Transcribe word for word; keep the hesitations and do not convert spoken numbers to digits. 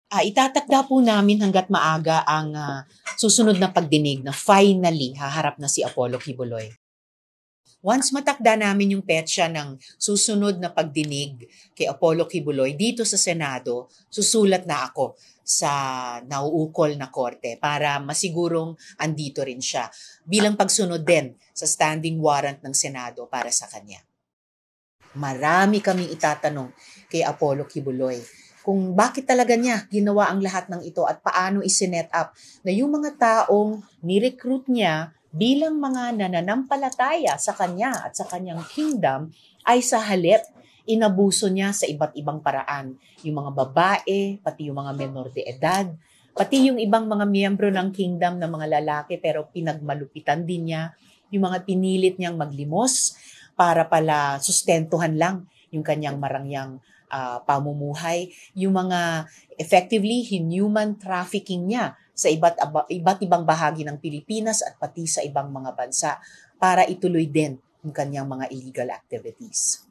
Ah, itatakda po namin hangga't maaga ang ah, susunod na pagdinig na finally haharap na si Apollo Kibuloy. Once matakda namin yung petsa ng susunod na pagdinig kay Apollo Kibuloy dito sa Senado, susulat na ako sa nauukol na korte para masigurong andito rin siya bilang pagsunod din sa standing warrant ng Senado para sa kanya. Marami kaming itatanong kay Apollo Kibuloy kung bakit talaga niya ginawa ang lahat ng ito at paano isinet up na yung mga taong ni-recruit niya bilang mga nananampalataya sa kanya at sa kanyang kingdom ay sa halip inabuso niya sa iba't ibang paraan. Yung mga babae, pati yung mga menor de edad, pati yung ibang mga miyembro ng kingdom na mga lalaki pero pinagmalupitan din niya, yung mga pinilit niyang maglimos para pala sustentuhan lang yung kanyang marangyang uh, pamumuhay, yung mga effectively inhuman trafficking niya sa iba't, iba't ibang bahagi ng Pilipinas at pati sa ibang mga bansa para ituloy din yung kanyang mga illegal activities.